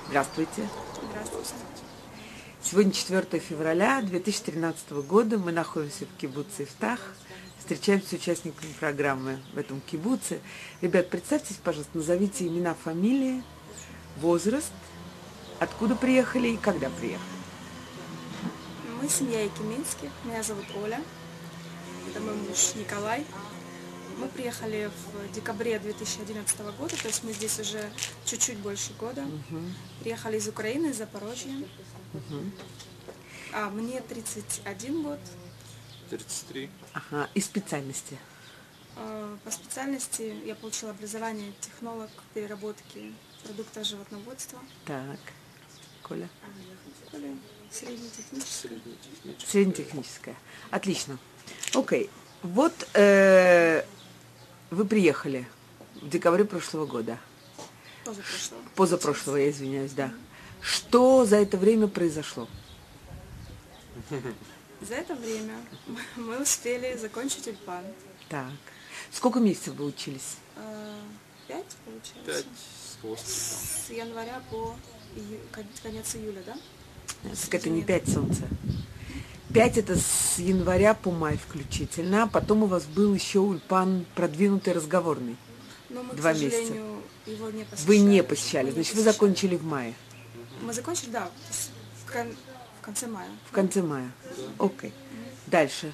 Здравствуйте. Здравствуйте. Сегодня 4 февраля 2013 года. Мы находимся в кибуце Ифтах. Встречаемся с участниками программы в этом кибуце. Ребят, представьтесь, пожалуйста, назовите имена, фамилии, возраст, откуда приехали и когда приехали. Мы семья Якиминских. Меня зовут Оля. Это мой муж Николай. Мы приехали в декабре 2011 года, то есть мы здесь уже чуть-чуть больше года. Приехали из Украины, из Запорожья. Мне 31 год. 33. Ага, и специальности. По специальности я получила образование технолог переработки продуктов животноводства. Так, Коля? Коля среднетехническое. Среднетехническая. Отлично. Окей. Вот вы приехали в декабре прошлого года. Позапрошлого. Позапрошлого, я извиняюсь, да. Что за это время произошло? За это время мы успели закончить ульпан. Так. Сколько месяцев вы учились? 5, получается. 5 с хвостиком. С января по конец июля, да? Это не 5, солнце. 5 это с января по май включительно. А потом у вас был еще ульпан продвинутый разговорный. Но мы, 2 к месяца. сожалению, его не посещали. Вы не посещали, Мы не значит, вы посещали. закончили в мае. Мы закончили, да, то есть в конце мая. В конце мая. Окей. Дальше.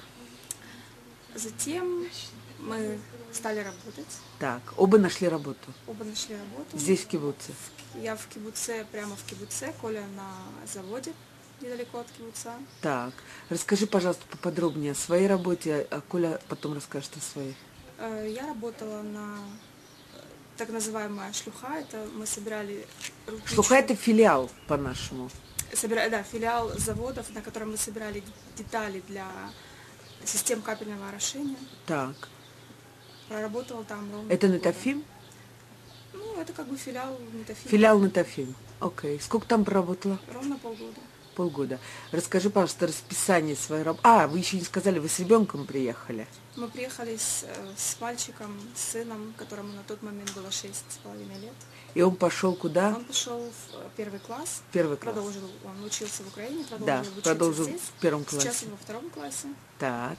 Затем мы стали работать. Так, оба нашли работу. Оба нашли работу. Здесь, в кибуце. Я в кибуце, прямо в кибуце, Коля на заводе, недалеко от кибуца. Так, расскажи, пожалуйста, поподробнее о своей работе, а Коля потом расскажет о своей. Я работала на так называемая шлюха, это мы собирали рудничную- Шлуха – это филиал, по-нашему. филиал заводов, на котором мы собирали детали для систем капельного орошения. Так, Проработала там ровно это полгода. Натафим? Ну, это как бы филиал Натафима. Филиал Натафим. Окей. Сколько там проработала? Ровно полгода. Полгода. Расскажи, пожалуйста, расписание своей работы. Вы еще не сказали, вы с ребенком приехали. Мы приехали с мальчиком, с сыном, которому на тот момент было 6,5 лет. И он пошел куда? Он пошел в первый класс. Первый класс. Продолжил, он учился в Украине, Да, продолжил учиться продолжил здесь. в первом классе. Сейчас он во втором классе. Так.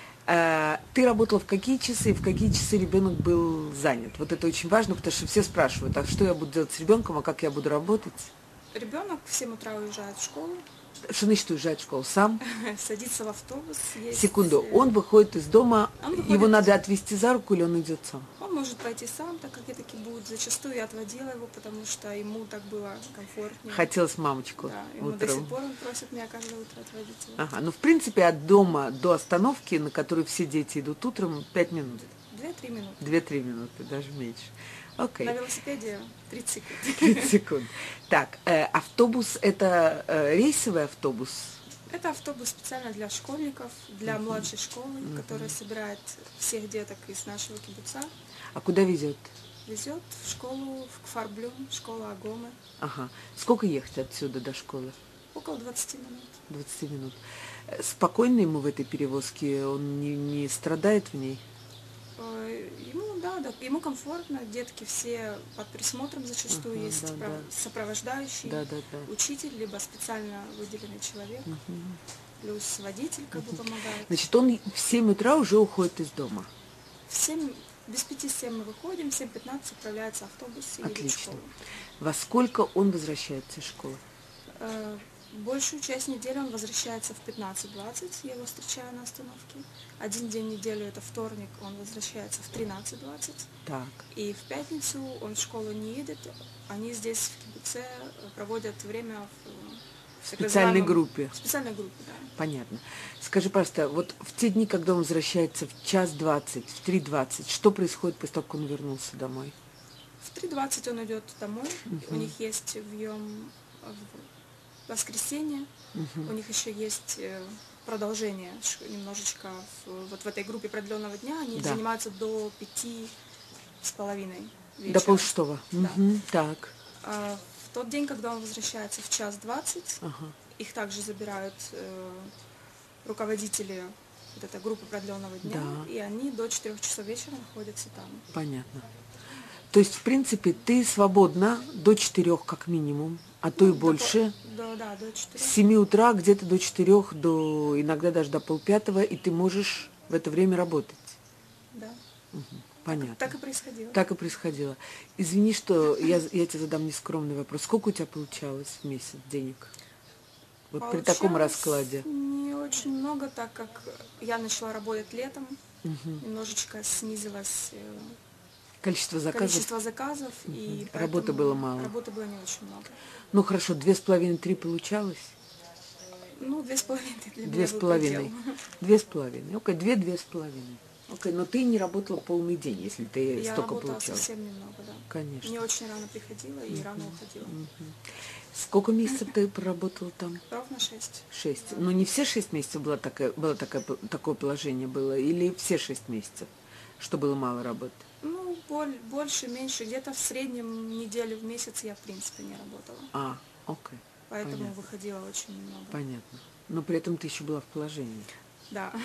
Ты работала в какие часы, и в какие часы ребенок был занят? Вот это очень важно, потому что все спрашивают, а что я буду делать с ребенком, а как я буду работать? Ребенок в 7 утра уезжает в школу, Что значит уезжает в школу? Сам? садится в автобус. Есть, Секунду. Он выходит из дома, Он выходит. его надо отвезти за руку, или он идет сам? Он может пойти сам, так как это кибуц. Зачастую я отводила его, потому что ему так было комфортнее. Хотелось мамочку Да, ему до сих утром. пор он просит меня каждое утро отводить его. Ага, ну в принципе от дома до остановки, на которую все дети идут утром, 5 минут. 2-3 минуты. 2-3 минуты, даже меньше. Окей. На велосипеде 30 секунд. 30 секунд. Так, автобус это рейсовый автобус? Это автобус специально для школьников, для младшей школы, которая собирает всех деток из нашего кибуца. А куда везет? Везет в школу, в Кфар-Блюм, школа Агомы. Ага. Сколько ехать отсюда до школы? Около 20 минут. 20 минут. Спокойно ему в этой перевозке? Он не страдает в ней? Ему, да, ему комфортно, детки все под присмотром зачастую Ага, есть да. сопровождающий, Да. учитель, либо специально выделенный человек, плюс водитель как бы помогает. Значит, он в 7 утра уже уходит из дома. В 7, без 5-7 мы выходим, в 7:15 отправляется автобус и едет в Отлично. школу. Во сколько он возвращается из школы? Большую часть недели он возвращается в 15:20, я его встречаю на остановке. Один день в неделю, это вторник, он возвращается в 13:20. Так. И в пятницу он в школу не едет, они здесь в кибуце проводят время в так Специальной называемом- группе. В специальной группе, да. Понятно. Скажи, пожалуйста, вот в те дни, когда он возвращается в 1:20, в 3:20, что происходит после того, как он вернулся домой? В 3:20 он идет домой, у них есть въем в воскресенье, у них еще есть продолжение немножечко вот в этой группе продленного дня, они Да. занимаются до 5:30 вечера. До полшестого. Да. Так. В тот день, когда он возвращается в 1:20, Ага. их также забирают руководители вот этой группы продленного дня, Да. и они до 4 часов вечера находятся там. Понятно. То есть, в принципе, ты свободна до 4 как минимум А то и Ну, больше. Да, до С 4. 7 утра где-то до 4, иногда даже до полпятого, и ты можешь в это время работать. Да. Понятно. Так и происходило. Так и происходило. Извини, что я тебе задам нескромный вопрос. Сколько у тебя получалось в месяц денег? Вот при таком Получалось раскладе. не очень много, так как я начала работать летом, немножечко снизилось Количество заказов? количество заказов, и Работы поэтому было мало. работы было не очень много. Ну хорошо, 2,5-3 получалось? Ну, 2,5 для Две меня с был половиной. предел. 2,5. Окей, 2,5. Окей, но ты не работала полный день, если ты Я столько работала получала. совсем немного, да. Конечно. Не очень рано приходила и рано уходила. Сколько месяцев ты проработала там? Ровно 6. 6. Но не все 6 месяцев такое положение было, или все 6 месяцев, что было мало работы? Ну, больше, меньше. Где-то в среднем неделю в месяц я, в принципе, не работала. Окей. Поэтому Понятно. выходила очень немного. Понятно. Но при этом ты еще была в положении. Да.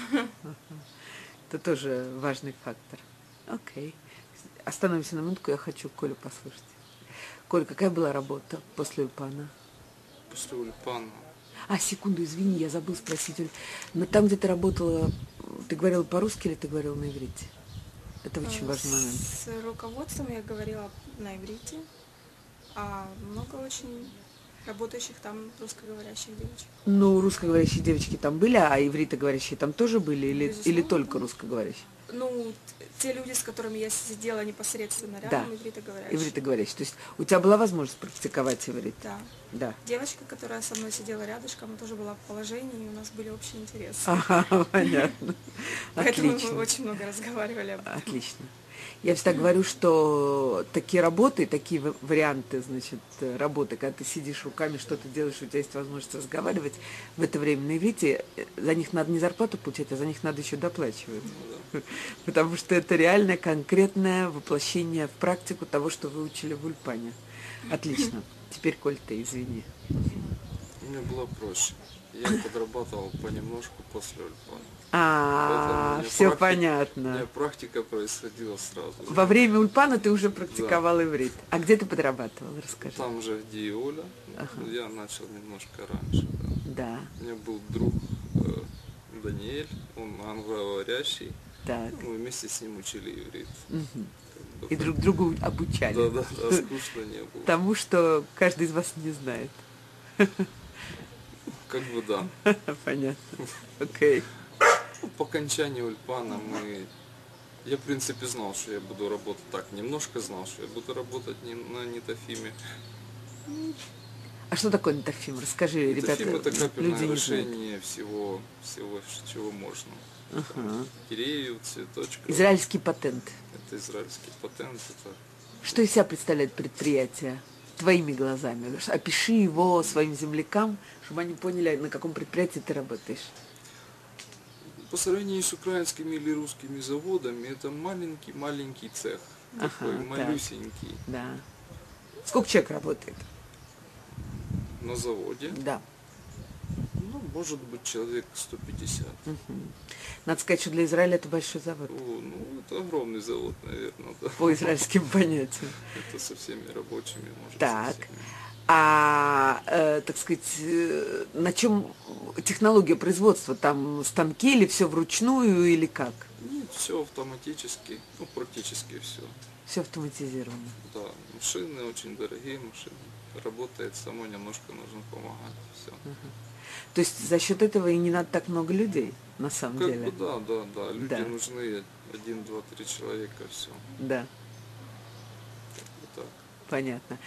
Это тоже важный фактор. Окей. Остановимся на минутку, я хочу Колю послушать. Коль, какая была работа после Ульпана? После Ульпана. Секунду, извини, я забыл спросить. Оль. Но там, где ты работала, ты говорила по-русски или ты говорила на иврите? Это очень важный момент. С руководством я говорила на иврите, а много очень работающих там русскоговорящих девочек. Ну, русскоговорящие девочки там были, а ивритоговорящие там тоже были? Или Безусловно. только русскоговорящие? Ну, те люди, с которыми я сидела непосредственно рядом, ивритоговорящие. Ивритоговорящие. То есть у тебя была возможность практиковать иврит? Да. Да. Девочка, которая со мной сидела рядышком, тоже была в положении, и у нас были общие интересы. Понятно. Поэтому Отлично. мы очень много разговаривали об этом. Отлично. Я всегда говорю, что такие работы, такие варианты, значит, работы, когда ты сидишь руками, что-то делаешь, у тебя есть возможность разговаривать в это время на иврите, за них надо не зарплату получать, а за них надо еще доплачивать. Потому что это реальное, конкретное воплощение в практику того, что вы учили в Ульпане. Отлично. Теперь, Коль, ты извини. Мне было проще. Я подрабатывал понемножку после Ульпана. Поэтому у меня Все У меня понятно. практика происходила сразу. Во время Ульпана ты уже практиковал иврит. А где ты подрабатывал? Расскажи. Там же, где и Оля, я начал немножко раньше. Да. Да. У меня был друг Даниэль, он англоговорящий. Так. Мы вместе с ним учили иврит. И друг другу обучали. Да, скучно не было. Тому, что каждый из вас не знает. Как бы да. Понятно. Окей. По окончании Ульпана я, в принципе, знал, что я буду работать так. Немножко знал, что я буду работать на Нитофиме. А что такое нитофим? Расскажи, ребята. Нитофим — это люди капельное не знают. решение всего, чего можно. Кирею, цветочка. Израильский патент. Это израильский патент. Это Что из себя представляет предприятие? Твоими глазами. Опиши его своим землякам, чтобы они поняли, на каком предприятии ты работаешь. по сравнению с украинскими или русскими заводами, это маленький цех. Такой так. малюсенький. Да. Сколько человек работает? На заводе. Да. Ну, может быть, человек 150. Надо сказать, что для Израиля это большой завод. Ну, это огромный завод, наверное, да. По израильским понятиям. Это со всеми рабочими, может, Так. со всеми. Так сказать, на чем технология производства? Там станки или все вручную, или как? Нет, все автоматически, практически все. Все автоматизировано. Да, машины очень дорогие машины. Работает само, немножко нужно помогать. Все. То есть за счет этого и не надо так много людей, на самом Как деле. бы да. Люди Да. нужны 1, 2, 3 человека, все. Да, Вот так. понятно.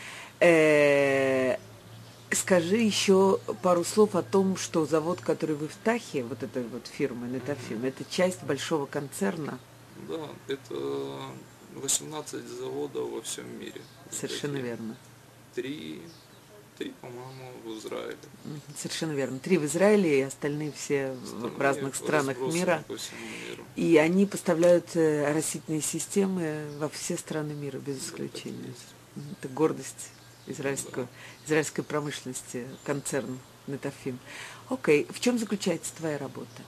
Скажи еще пару слов о том, что завод, который в Ифтахе, вот эта вот фирма Нетофим, это часть большого концерна. Да, это 18 заводов во всем мире. Совершенно верно. 3, по-моему, в Израиле. Совершенно верно. 3 в Израиле и остальные все в Остальные разных странах разбросаны мира. по всему миру. И они поставляют растительные системы во все страны мира, без исключения. Это гордость израильской промышленности, концерн Нетофим. Окей, в чем заключается твоя работа?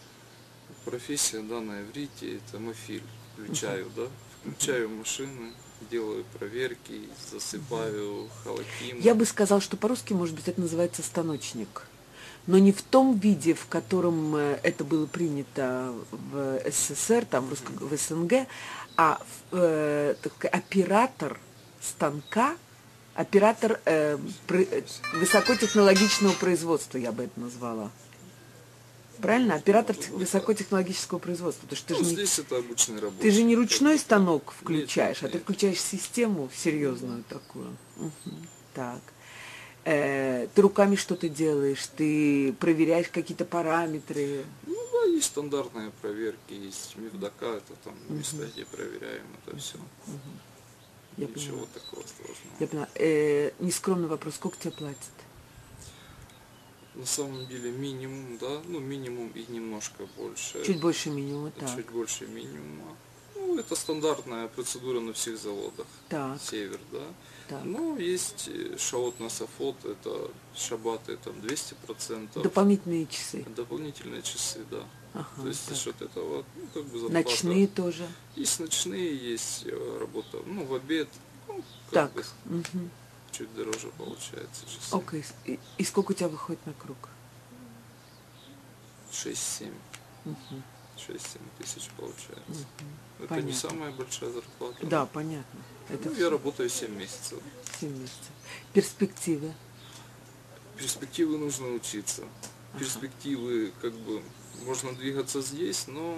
Профессия, да, на иврите, это мафиль. Включаю машины, делаю проверки, засыпаю халаким. Я бы сказал, что по-русски, может быть, это называется станочник. Но не в том виде, в котором это было принято в СССР, там, в СНГ, а оператор станка, оператор высокотехнологичного производства, я бы это назвала. Правильно? Оператор высокотехнологического производства. Потому что здесь это обычный рабочий. Ты же не ручной станок включаешь, нет. А ты включаешь систему серьезную такую. Так. Ты руками что-то делаешь, ты проверяешь какие-то параметры. Ну да, есть стандартные проверки, есть МИФДАКа, это там места, где проверяем это все. Ничего такого сложного. Я поняла. Нескромный вопрос, сколько тебе платят? На самом деле минимум, да, ну минимум и немножко больше. Чуть больше минимума, так. Чуть больше минимума. Ну, это стандартная процедура на всех заводах. Так. Север, да. Так. Ну, есть шаот на сафот, это шабаты, там 200%. Дополнительные часы. Дополнительные часы, да. Ага, то есть за счет этого, ну, как бы зарплата. Ночные тоже. Есть ночные, есть работа, ну, в обед, ну, так. Бы, чуть дороже получается часы. Окей. И сколько у тебя выходит на круг? 6-7. 6-7 тысяч получается. Это понятно. Не самая большая зарплата. Да, понятно. Это я работаю 7 месяцев. 7 месяцев. Перспективы? Перспективы нужно учиться. Перспективы, как бы, можно двигаться здесь, но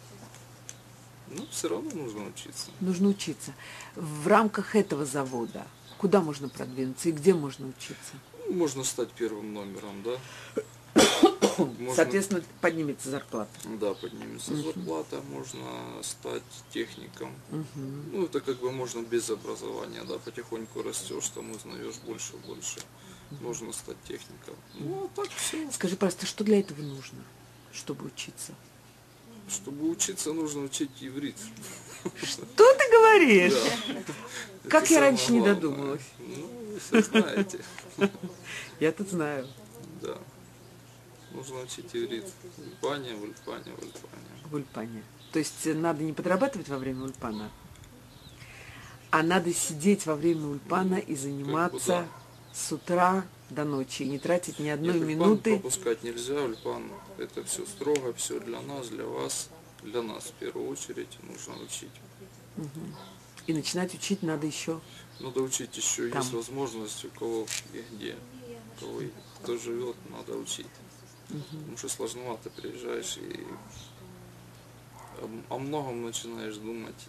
все равно нужно учиться. Нужно учиться. В рамках этого завода куда можно продвинуться и где можно учиться? Можно стать первым номером, да. Можно... Соответственно, поднимется зарплата. Да, поднимется зарплата, можно стать техником. Ну, это как бы можно без образования, да, потихоньку растешь, там узнаешь больше и больше. Можно стать техником. Ну, а так все. Скажи, пожалуйста, что для этого нужно, чтобы учиться? Чтобы учиться, нужно учить иврит. Что ты говоришь? Да. Как я раньше не додумалась. Ну, вы все знаете. Я тут знаю. Да. Нужно учить иврит. В Ульпане. В Ульпане. То есть надо не подрабатывать во время Ульпана, а надо сидеть во время Ульпана и заниматься как бы, да. с утра до ночи, и не тратить ни одной Ульпан минуты. пропускать нельзя. Ульпан это все строго, все для нас, для вас. Для нас в первую очередь нужно учить. И начинать учить надо еще. Надо учить еще, там. Есть возможность у кого и где. У кого кто живет, надо учить. Потому что сложновато приезжаешь и о многом начинаешь думать.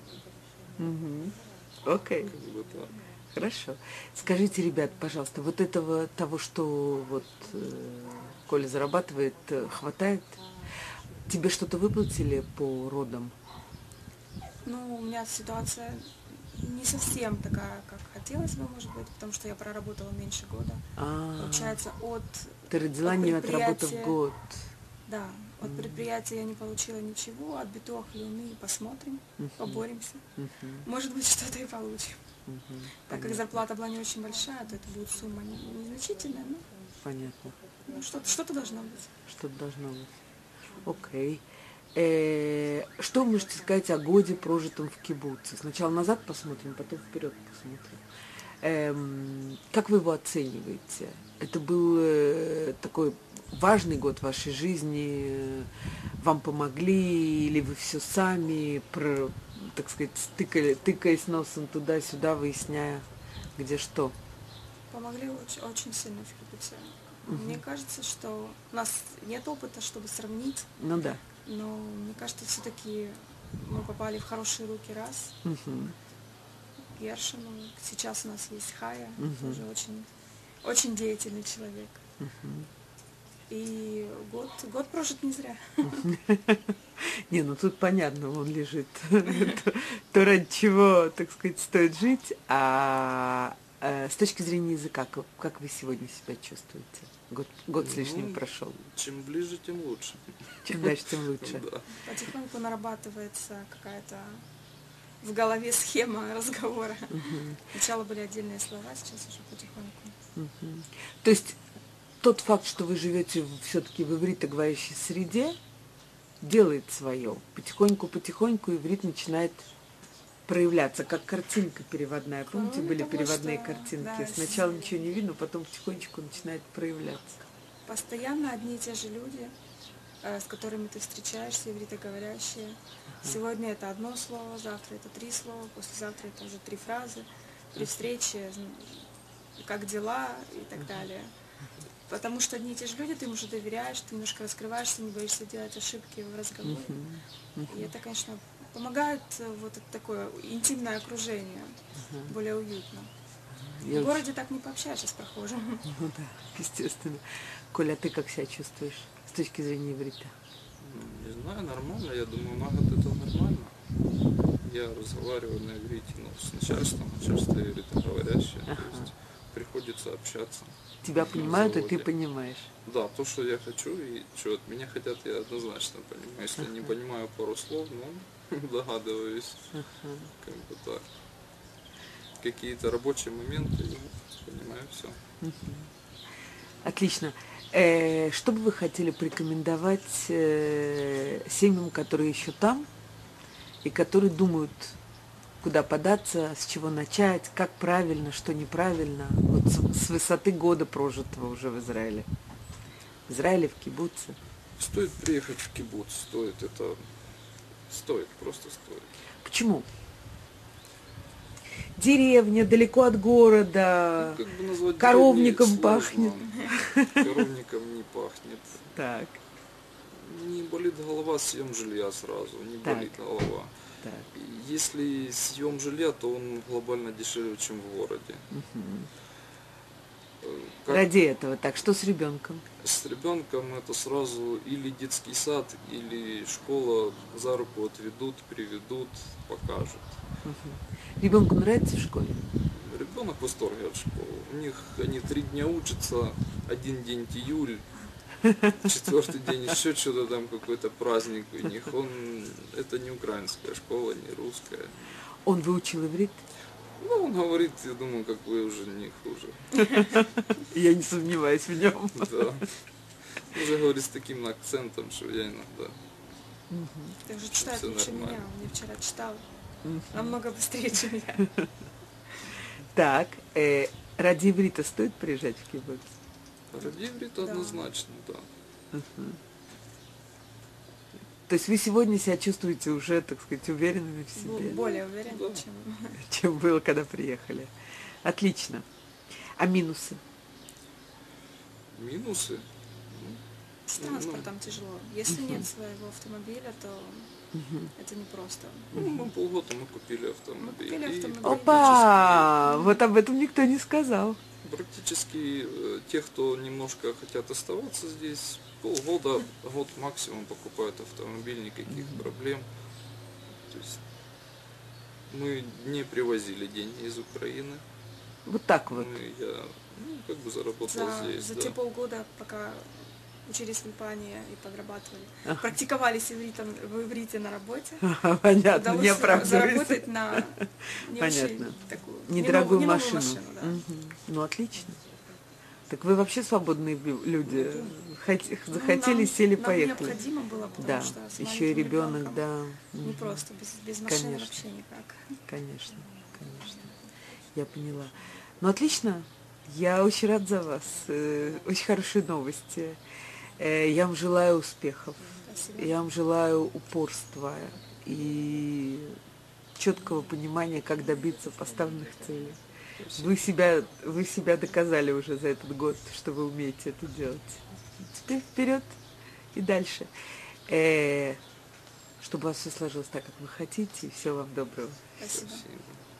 Окей. Как бы так. Хорошо. Скажите, ребят, пожалуйста, вот этого того, что вот Коля зарабатывает, хватает? Тебе что-то выплатили по родам? Ну, у меня ситуация не совсем такая, как хотелось бы, может быть, потому что я проработала меньше года. Получается, Ты родила не отработав год. Да, от предприятия я не получила ничего, от битох Люны посмотрим, поборемся. Может быть, что-то и получим. Так как зарплата была не очень большая, то это будет сумма незначительная, но понятно. Ну, что-то должно быть. Что-то должно быть. Окей. Что вы можете сказать о годе, прожитом в кибуце? Сначала назад посмотрим, потом вперед посмотрим. Как вы его оцениваете? Это был такой важный год в вашей жизни? Вам помогли или вы все сами, так сказать, тыкаясь носом туда-сюда, выясняя, где что? Помогли очень сильно в кибуце. Мне кажется, что у нас нет опыта, чтобы сравнить. Ну да. Но мне кажется, все-таки мы попали в хорошие руки раз. Гершину. Сейчас у нас есть Хая, тоже очень деятельный человек. И год прожит не зря. Не, ну тут понятно, он лежит. То, ради чего, так сказать, стоит жить. А с точки зрения языка, как вы сегодня себя чувствуете? Год с лишним прошел. Чем ближе, тем лучше. Чем дальше, тем лучше. Да. Потихоньку нарабатывается какая-то в голове схема разговора. Сначала были отдельные слова, сейчас уже потихоньку. То есть тот факт, что вы живете все-таки в ивритоговорящей среде, делает свое. Потихоньку иврит начинает проявляться, как картинка переводная. Помните, Кроме были того, переводные что, картинки? да, Сначала ничего не видно, потом потихонечку начинает проявляться. постоянно одни и те же люди, с которыми ты встречаешься, ивритоговорящие. Сегодня это одно слово, завтра это 3 слова, послезавтра это уже 3 фразы, при встрече, как дела и так далее. Потому что одни и те же люди, ты им уже доверяешь, ты немножко раскрываешься, не боишься делать ошибки в разговоре. И это, конечно, помогает вот это такое интимное окружение, более уютно. Я В городе так не пообщаешься с прохожим. Ну да, естественно. Коля, а ты как себя чувствуешь с точки зрения иврита? Не знаю, нормально, я думаю, на год это нормально. Я разговариваю на иврите, ну, с начальством, начальство ивритоговорящее, то есть приходится общаться. Тебя понимают, и ты заводе. понимаешь. Да, то, что я хочу и что от меня хотят, я однозначно понимаю. Если не понимаю пару слов, ну, догадываюсь, как бы так. Какие-то рабочие моменты, я понимаю все. Отлично. Что бы вы хотели порекомендовать семьям, которые еще там, и которые думают, куда податься, с чего начать, как правильно, что неправильно, вот с высоты года прожитого уже в Израиле? В Израиле, в кибуце. Стоит приехать в кибуц, стоит это, стоит, просто стоит. Почему? Деревня, далеко от города, Как бы назвать коровником деревней пахнет. сложно. Коровником не пахнет. Так, Не болит голова, съем жилья сразу, не Так. болит голова. так. Если съем жилья, то он глобально дешевле, чем в городе. Как Ради этого. Так, что с ребенком? с ребенком это сразу или детский сад, или школа за руку отведут, приведут, покажут. Ребенку нравится в школе? Ребенок в восторге от школы. У них они 3 дня учатся, 1 день июль, 4-й день еще что-то там, какой-то праздник у них. Это не украинская школа, не русская. Он выучил иврит? Ну, он говорит, я думаю, как вы уже не хуже. Я не сомневаюсь в нем. Да. Уже говорит с таким акцентом, что я иногда. Ты уже читает Всё лучше нормально. меня, он мне вчера читал. Намного быстрее, чем я. Так, ради иврита стоит приезжать в кибуц? Ради иврита однозначно, да. То есть вы сегодня себя чувствуете уже, так сказать, уверенными в себе, Более уверен, Да. чем... чем было, когда приехали. Отлично. А минусы? Минусы. С транспортом тяжело. Если нет своего автомобиля, то это непросто. Ну, мы полгода мы купили автомобиль. купили И автомобиль. Опа! Вот об этом никто не сказал. практически те, кто немножко хотят оставаться здесь, полгода, год максимум покупают автомобиль, никаких проблем. То есть мы не привозили деньги из Украины. Вот так вот. Я как бы заработал здесь. За Да. те полгода, пока учились в Ильпане и подрабатывали, практиковались в иврите на работе, Понятно, не удалось оправдывается. заработать на не Понятно. очень такую Недорогую не новую машину. да. Ну, отлично. Так вы вообще свободные люди. Захотели, нам, сели, нам поехали. необходимо было, потому Да, что с еще и маленьким ребенок, ребенком да. не просто, без машины Конечно. вообще никак. Конечно, конечно. Я поняла. Ну, отлично. Я очень рад за вас. Очень хорошие новости. Я вам желаю успехов. Спасибо. Я вам желаю упорства и четкого понимания, как добиться поставленных целей. Вы себя доказали уже за этот год, что вы умеете это делать. Теперь вперед и дальше. Чтобы у вас все сложилось так, как вы хотите. И всего вам доброго. Спасибо. Спасибо.